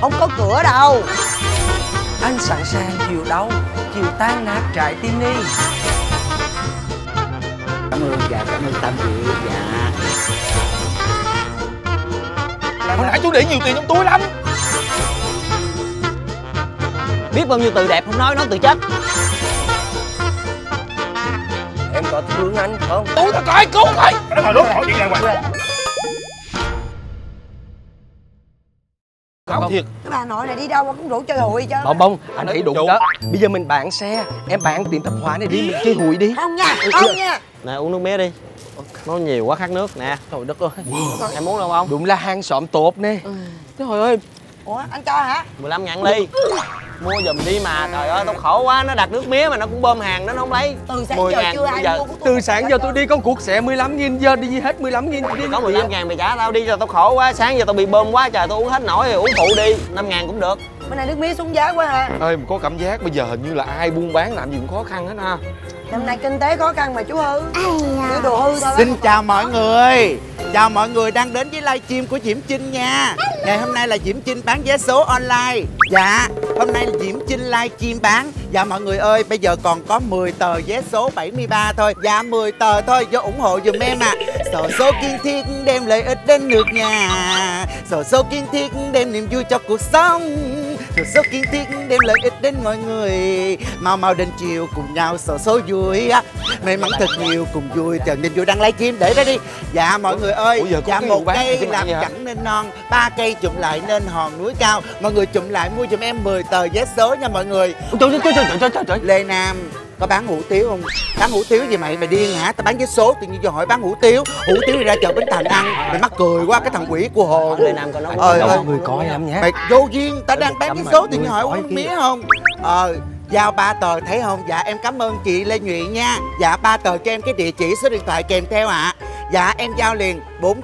không có cửa đâu. Anh sẵn sàng chiều đấu, chiều tan nát trái tim đi. Cảm ơn dạ, cảm ơn Tam chị. Dạ. Hồi nãy chú để nhiều tiền trong túi lắm. Biết bao nhiêu từ đẹp không nói từ chết. Em có thương anh không? Cứu tao coi, cứu coi. Nó ngồi hỏi chuyện này hoài. Không thiệt. Cái bà nội này đi đâu mà cũng rủ chơi hụi chứ. Bông, anh thấy đúng đó. Bây giờ mình bán xe, em bán tiệm tạp hóa này đi, mình chơi hụi đi. Không nha, không nha. Nè uống nước mía đi. Nó nhiều quá khát nước nè. Trời đất ơi. Em muốn đâu không? Đúng là hàng xóm tốt nè. Trời ơi. Ủa anh cho hả? 15.000 ly. Mua giùm đi mà, trời ơi tao khổ quá, nó đặt nước mía mà nó cũng bơm hàng, nó không lấy. Từ sáng giờ chưa ai mua của tôi. Từ sáng giờ tôi đi con cuộc sẽ 15.000, giờ đi hết 15.000 đi. Có 15.000 mày trả tao đi cho tao khổ quá, sáng giờ tao bị bơm quá trời, tao uống hết nổi rồi uống phụ đi, 5.000 cũng được. Bữa nay nước mía xuống giá quá ha. Ơi có cảm giác bây giờ hình như là ai buôn bán làm gì cũng khó khăn hết ha. Năm nay kinh tế khó khăn mà chú Hư. Cứ đồ hư thôi. Xin chào mọi người. Chào mọi người đang đến với livestream của Diễm Trinh nha. Ngày hôm nay là Diễm Trinh bán vé số online. Dạ, hôm nay là Diễm Trinh livestream bán. Dạ mọi người ơi, bây giờ còn có 10 tờ vé số 73 thôi. Dạ 10 tờ thôi, vô ủng hộ giùm em ạ. Sổ số kiên thiết đem lợi ích đến nước nhà. Sổ số kiên thiết đem niềm vui cho cuộc sống. Sổ số kiên thiết đem lợi ích đến mọi người. Mau mau đến chiều cùng nhau sổ số vui á. May mắn thật nhiều cùng vui. Chờ niềm vui đăng livestream để đó đi. Dạ mọi người ơi. Dạ một cây làm chẳng nên non, 3 cây chụm lại nên hòn núi cao. Mọi người chụm lại mua giùm em 10 tờ vé số nha mọi người. Trời. Lê Nam có bán hủ tiếu không? Bán hủ tiếu gì mày điên hả? Tao bán vé số tự nhiên vô hỏi bán hủ tiếu đi ra chợ Bến Thành ăn. Mày mắc cười quá, cái thằng quỷ của Hồ. Lê Nam có nói mọi người coi lắm nhé. Mày vô duyên, tao đang bán vé số tự nhiên hỏi uống mía không? Giao 3 tờ thấy không? Dạ em cảm ơn chị Lê Nhụy nha. Dạ 3 tờ cho em cái địa chỉ số điện thoại kèm theo ạ. Dạ em giao liền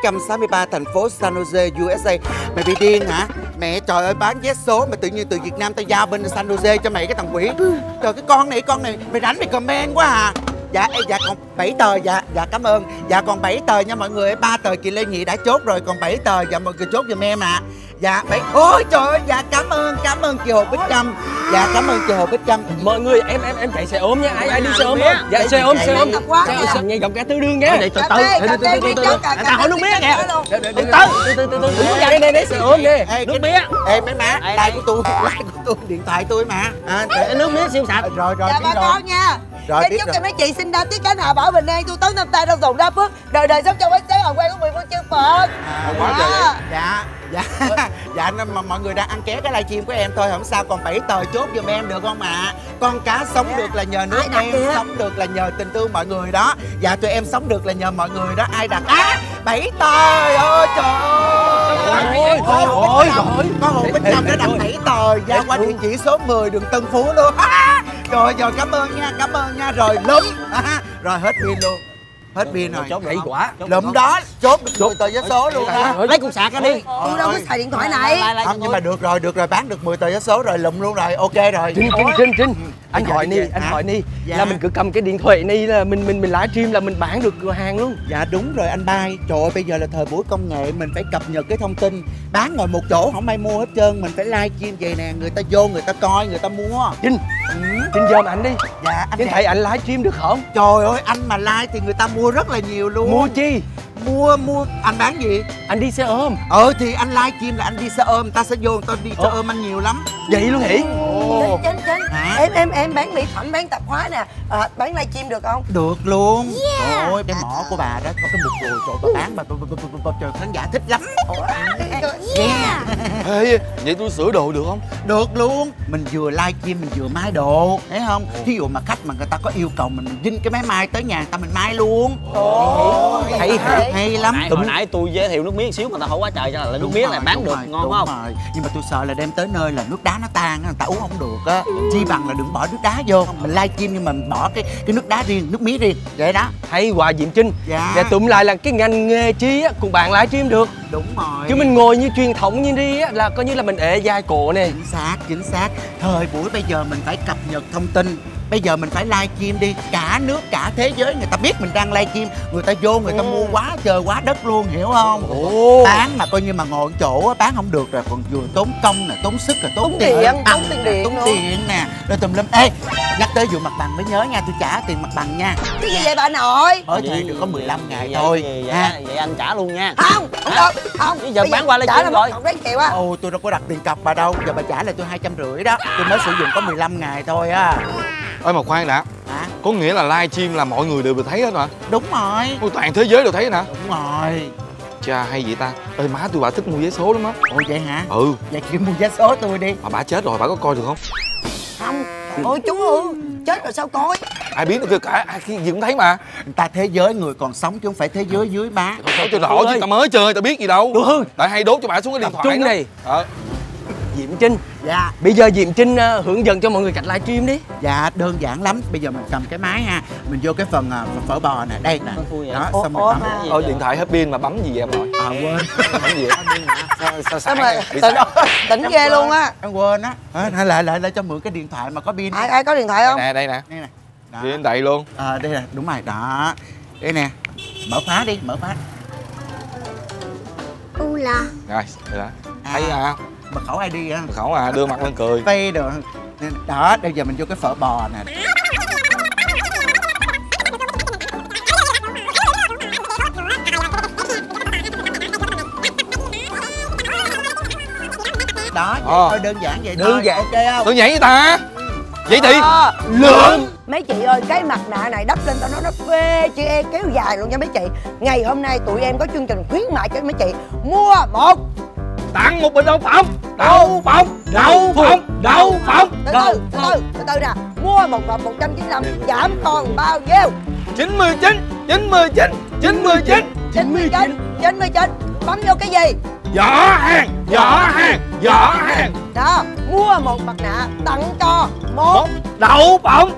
463 thành phố San Jose, USA. Mày bị điên hả? Mẹ trời ơi, bán vé số mà tự nhiên từ Việt Nam tao giao bên San Jose cho mày cái thằng quỷ. Trời cái con này mày đánh mày comment quá à. Dạ còn 7 tờ. Dạ cảm ơn. Dạ còn 7 tờ nha mọi người. 3 tờ chị Lê Nhị đã chốt rồi, còn 7 tờ. Dạ mọi người chốt giùm em ạ. Dạ 7. Ôi trời ơi, dạ cảm ơn chị Hồ Bích Trâm. Dạ cảm ơn chị Hồ Bích Trâm. Mọi người em chạy xe ôm nha. Ai đi xe ôm không? Dạ xe ôm. Nghe gặp cả Tư Đương nha. Từ tao hỏi nước mía kìa. Từ đây xe ôm nè. Nước mía. Ê mấy má, like của tôi, điện thoại tôi mà. Nước mía siêu sạch. Rồi dạ bà con nha. Rồi chúc cho mấy chị sinh ra tiết cánh hạ bảo bình an, tu tấn năm tay đông dùng đa phước, đời đời sống trong bánh xế hồng quang của 10 phương chư Phật. Dạ mà mọi người đang ăn ké cái livestream của em thôi, không sao. Còn 7 tờ chốt giùm em được không ạ? Con cá sống được là nhờ nước em, sống được là nhờ tình thương mọi người đó. Dạ tụi em sống được là nhờ mọi người đó. Ai đặt 7 tờ. Ôi trời ơi. Có Hồ Bích Trâm đã đặt 7 tờ giao qua địa chỉ số 10 đường Tân Phú luôn. Rồi cảm ơn nha. Rồi lúm. Rồi hết pin luôn. Hết pin rồi. Chốt hay quá. Lụm đó chốt được 10 tờ vé số luôn á. Lấy cục sạc ra đi. Tôi đâu có xài điện thoại này. Không nhưng mà được rồi bán được 10 tờ vé số rồi, lụm luôn rồi. Ok rồi. Trinh anh hỏi ni là mình cứ cầm cái điện thoại này là mình livestream là mình bán được cửa hàng luôn. Dạ đúng rồi anh Bay. Trời ơi bây giờ là thời buổi công nghệ, mình phải cập nhật cái thông tin. Bán ngồi một chỗ không ai mua hết trơn, mình phải livestream vậy nè, người ta vô người ta coi người ta mua. Trinh dòm anh đi. Dạ anh thấy anh livestream được không? Trời ơi anh mà like thì người ta mua rất là nhiều luôn. Mua chi? Mua anh bán gì? Anh đi xe ôm. Thì anh livestream là anh đi xe ôm, ta sẽ vô người ta đi xe ôm anh nhiều lắm. Vậy luôn hỉ? Chính em bán mỹ phẩm, bán tạp hóa nè, bán livestream được không? Được luôn. Trời ơi cái mỏ của bà đó có cái mục rồi, trời bà bán mà trời khán giả thích lắm. Ê, vậy tôi sửa đồ được không? Được luôn. Mình vừa livestream mình vừa mai đồ, thấy không? Thí dụ mà khách mà người ta có yêu cầu mình vinh cái máy mai tới nhà người ta mình mai luôn. Hay lắm. Hồi nãy tôi giới thiệu nước mía xíu mà tao hỏi quá trời cho là nước mía này bán được ngon không? Rồi. Nhưng mà tôi sợ là đem tới nơi là nước đá nó tan người ta uống không được á. Chi bằng là đừng bỏ nước đá vô. Mình livestream nhưng mà mình bỏ cái nước đá riêng, nước mía riêng vậy đó. Hay quá Diễm Trinh. Dạ. Và tụm lại là cái ngành nghề chi á cùng bạn livestream được. Đúng rồi. Chứ mình ngồi như truyền thống như đi á là coi như là mình ệ dài cổ nè. Chính xác. Thời buổi bây giờ mình phải cập nhật thông tin. Bây giờ mình phải livestream đi. Cả nước cả thế giới người ta biết mình đang livestream. Người ta vô người ta mua quá trời quá đất luôn, hiểu không? Bán mà coi như mà ngồi chỗ bán không được rồi, còn vừa tốn công nè, tốn sức rồi tốn tiền tốn tiền nè, rồi tùm lum. Ê, nhắc tới vụ mặt bằng mới nhớ nha, tôi trả tiền mặt bằng nha. Cái gì vậy bà nội? Mới thuê được có 15 ngày thôi. Vậy anh trả luôn nha. Không được, không. Bây giờ bán qua livestream rồi. Trả triệu á. Ồ, tôi đâu có đặt tiền cọc bà đâu. Giờ bà trả lại tôi 250 đó. Tôi mới sử dụng có 15 ngày thôi á. Ơi mà khoan đã. Hả? Có nghĩa là livestream là mọi người đều được thấy hết hả? Đúng rồi. Ôi, toàn thế giới đều thấy hả? Đúng rồi. Chà, hay vậy ta. Ê, má tôi bà thích mua vé số lắm á. Ồ vậy hả? Ừ. Vậy chị mua vé số tôi đi. Mà bà chết rồi, bà có coi được không? Không. Ôi chú chết rồi sao coi? Ai biết được cả, ai khi gì cũng thấy mà. Người ta thế giới người còn sống chứ không phải thế giới dưới má. Nói cho rõ chứ, ta mới chơi, ta biết gì đâu. Hương. Tại hay đốt cho bà xuống cái điện thoại trung đó. này. Diệm Trinh. Dạ. Bây giờ Diệm Trinh hướng dẫn cho mọi người cách livestream đi. Dạ, đơn giản lắm. Bây giờ mình cầm cái máy ha, mình vô cái phần phở bò nè, đây nè. Đó, xong mình bấm. Ôi, điện thoại hết pin mà bấm gì vậy em nội? Quên. Bấm gì vậy? Sao Sao sáng mà bị sáng? tỉnh ghê luôn á. Em quên á. Lại cho mượn cái điện thoại mà có pin. Ai có điện thoại không? Đây nè. Đây nè. Đó. Điện đầy luôn. Đây nè, đúng rồi, đó. Đây nè. Mở khóa đi, mở khóa. Rồi, đây đó. Thấy à? Mật khẩu ID á. Mật khẩu à, đưa mặt lên cười. Pay được. Đó, bây giờ mình vô cái phở bò nè. Đó, vậy thôi đơn giản vậy thôi. Đơn giản. Ok không? Tôi nhảy với ta. Vậy thì Lượm. Mấy chị ơi, cái mặt nạ này đắp lên tao nói nó phê chị em kéo dài luôn nha mấy chị. Ngày hôm nay tụi em có chương trình khuyến mại cho mấy chị. Mua một tặng một bình đậu phộng. Đậu phộng. Từ từ nè. Mua một hộp 195 giảm còn bao nhiêu? 99. 99. Bấm vô cái gì? Giỏ hàng. Đó, mua một mặt nạ tặng cho một Đậu phộng.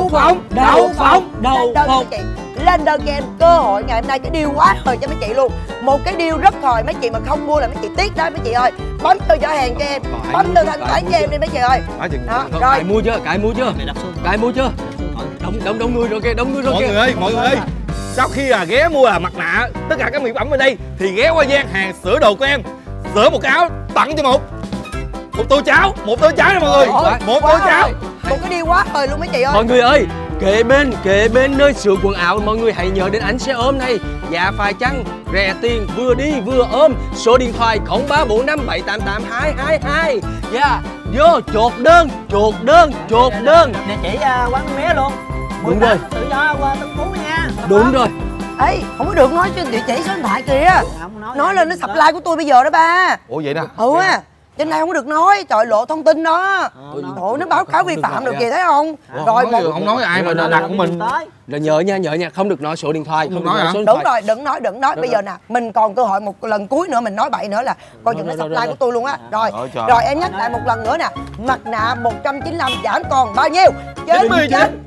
Lên đơn cho em cơ hội ngày hôm nay cái deal quá hời cho mấy chị luôn. Một cái deal rất hời, mấy chị mà không mua là mấy chị tiếc đó mấy chị ơi. Bấm vô giỏ hàng cho em, bấm vô thanh toán cho em đi mấy chị ơi. Đó, rồi. Cài mua chưa? Đông người rồi kìa, Mọi người ơi, sau khi ghé mua mặt nạ, tất cả các mỹ phẩm ở đây thì ghé qua gian hàng sửa đồ của em, sửa một cái áo tặng cho một tô cháo nha mọi người. Một tô cháo. Một cái deal quá hời luôn mấy chị ơi. Mọi người ơi, kệ bên nơi sửa quần áo mọi người hãy nhớ đến anh xe ôm này. Giá phải chăng, rẻ tiền, vừa đi vừa ôm. Số điện thoại 0345788222. Dạ, vô chốt đơn. Địa chỉ quán mía luôn. Đúng rồi. Tự do qua Tân Phú nha. Đúng rồi. Ê, không có được nói trên địa chỉ số điện thoại kìa. Nói lên nó supply của tôi bây giờ đó ba. Ủa vậy nè. Á. Trên đây không có được nói, trời lộ thông tin đó. Trời, nó báo cáo vi phạm được kìa thấy không? Rồi Không nói ai mà đặt của mình. Rồi nhớ nha, không được nói số điện thoại. Không nói hả? Đúng rồi, đừng nói. Bây giờ nè, mình còn cơ hội một lần cuối nữa mình nói bậy nữa là coi chừng nó supply của tôi luôn á. Rồi em nhắc lại một lần nữa nè. Mặt nạ 195 giảm còn bao nhiêu? 99.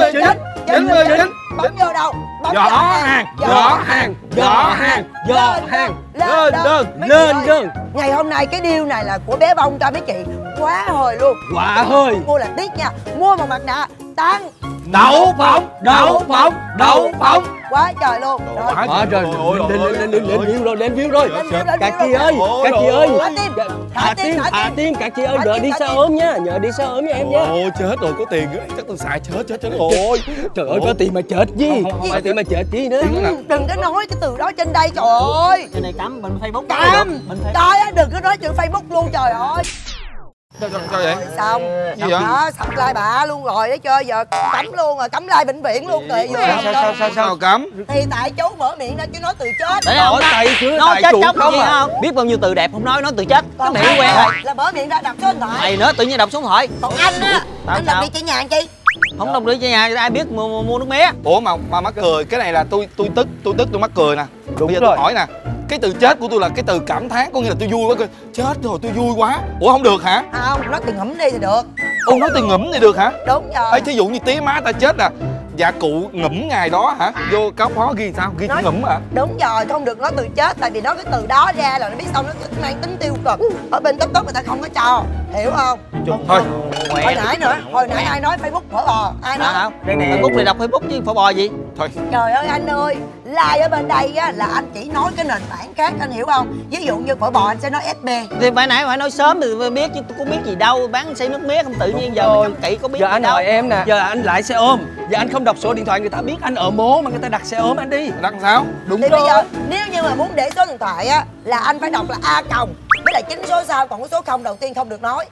Bấm vô đâu? Bấm Giỏ hàng. Lên đơn. Ngày hôm nay cái deal này là của bé Bông cho mấy chị. Quá hời luôn. Quá hời. Mua là tiếc nha. Mua một mặt nạ tăng Đậu phộng. quá trời luôn. Rồi lên view rồi. Các chị ơi, thả tim các chị ơi, đợi đi xe ôm nha, nhớ đi xe ôm với em nha. Ôi chết rồi, có tiền nữa chắc tôi xài chết rồi. Trời ơi, có tiền mà chết gì? Không phải tiền mà chết chi nữa. Đừng có nói cái từ đó trên đây trời ơi. Trên này cấm bên Facebook. Cấm. Trời ơi, đừng có nói chuyện Facebook luôn trời ơi. Sao vậy? Xong đó, supply bà luôn rồi đó chơi, giờ cấm luôn rồi, cấm like bệnh viện luôn rồi. Sao cấm? Thì tại chú mở miệng ra chứ nói từ chết. Đấy không? Nói chết chóc không à? Biết bao nhiêu từ đẹp không nói từ chết. Cái miệng quen rồi. Là mở miệng ra đọc số điện thoại. Mày nữa tự nhiên đọc số điện thoại. Còn anh á, anh đọc đi chơi nhà anh chi? Không đồng ý cho nhà ai biết mua nước mía. Ủa mà mắc cười, cái này là tôi tức tôi mắc cười nè. Đúng bây giờ rồi. tôi hỏi nè, cái từ chết của tôi là cái từ cảm thán, có nghĩa là tôi vui quá, chết rồi tôi vui quá. Ủa không được hả? Không, nói tiền ngẫm đi thì được. Nói từ ngẫm thì được hả? Đúng rồi. Ê, thí dụ như tía má ta chết nè, Dạ cụ ngủm ngày đó hả? Vô cáo phó ghi sao? Ghi chữ ngủm hả? Đúng rồi, không được nói từ chết. Tại vì nói cái từ đó ra là nó biết xong nó mang tính tiêu cực. Ở bên top người ta không có cho. Hiểu không? Thôi Hồi nãy nữa, hồi nãy ai nói Facebook phở bò? Ai nói? Facebook thì đọc Facebook chứ phở bò gì? Thôi. Trời ơi anh ơi, like ở bên đây á là anh chỉ nói cái nền tảng khác, anh hiểu không? Ví dụ như phở bò anh sẽ nói SB. Thì phải nãy phải nói sớm thì biết chứ tôi có biết gì đâu, bán xe nước mía không tự nhiên giờ mình cấm kỵ có biết. Giờ anh đâu. hỏi em nè, giờ anh lại xe ôm, giờ anh không đọc số điện thoại người ta biết anh ở mố mà người ta đặt xe ôm anh đi. Đặt sao? Đúng thì rồi. bây giờ nếu như mà muốn để số điện thoại á là anh phải đọc là A còng với lại 9 số sau, còn cái số 0 đầu tiên không được nói.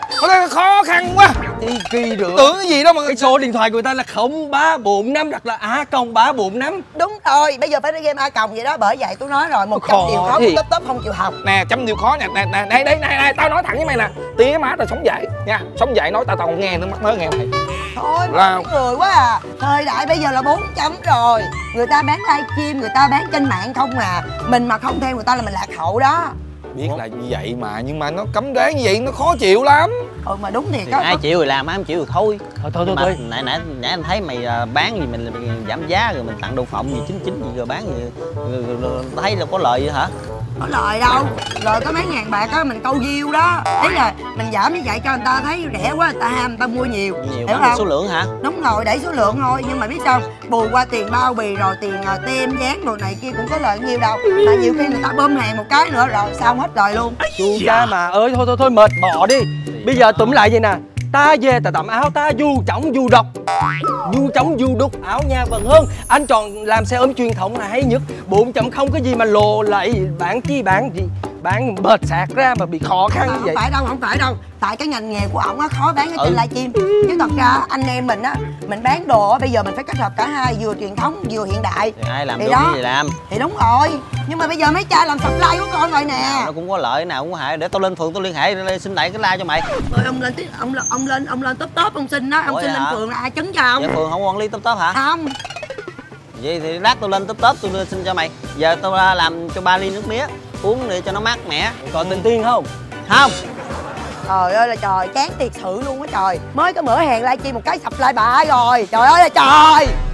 Khó khăn quá. Kỳ được. Tưởng cái gì đâu mà cái số điện thoại của người ta là 0345 đặt là A0345. Đúng rồi, bây giờ phải đi game A còng vậy đó, bởi vậy tôi nói rồi 100 triệu khó top không chịu học. Nè, 100 triệu khó nè, đây tao nói thẳng với mày nè, tía má tao sống dậy nha, sống dậy nói tao không nghe nữa, mắc mớ nghe mày. Thôi là người quá à, thời đại bây giờ là 4 chấm rồi, người ta bán livestream, người ta bán trên mạng không à, mình mà không theo người ta là mình lạc hậu đó. Biết là như vậy mà, nhưng mà nó cấm đoán như vậy nó khó chịu lắm. Mà đúng thiệt thì đó. ai chịu thì làm, ai không chịu thì thôi. Thôi Nãy anh thấy mày bán gì mình giảm giá rồi mình tặng đậu phộng gì 99 gì rồi bán gì rồi thấy là có lợi vậy hả? Có lời đâu, lời có mấy ngàn bạc á, mình câu view đó. Ý là mình giảm như vậy cho người ta thấy rẻ quá, người ta ham, người ta mua nhiều. Hiểu không? Số lượng hả? Đúng rồi, đẩy số lượng thôi, nhưng mà biết sao, bù qua tiền bao bì rồi tiền tem dán đồ này kia cũng có lợi nhiều đâu. Mà nhiều khi người ta bơm hàng một cái nữa rồi xong hết lời luôn. Chú cha mà ơi, thôi mệt bỏ đi. Bây giờ túm lại vậy nè, ta về ta tầm áo ta du chổng du độc, du chổng du đục áo nha vần hơn. Anh chọn làm xe ôm truyền thống là hay nhất. 4.0 cái gì mà lồ lậy, bán chi bán gì, bán bệt sạc ra mà bị khó khăn như vậy. Không phải đâu, tại cái ngành nghề của ổng á khó bán ở trên livestream. Chứ thật ra anh em mình á, mình bán đồ á, bây giờ mình phải kết hợp cả hai, vừa truyền thống vừa hiện đại. Thì ai làm thì được đó, cái gì làm. Thì đúng rồi, nhưng mà bây giờ mấy cha làm supply của con rồi nè. Nó cũng có lợi nào cũng có hại, để tôi lên phường tôi liên hệ xin lại cái like cho mày. Rồi ông lên top ông xin đó, ông xin lên phường là ai chứng cho ông? Vậy phường không quản lý top hả? Không. Vậy thì lát tôi lên top tôi xin cho mày. Giờ tôi làm cho 3 ly nước mía uống để cho nó mát mẻ. Còn tiền tiên không? Không. Trời ơi là trời, chán thiệt sự luôn á trời. Mới có mở hàng livestream một cái supply bả rồi. Trời ơi là trời.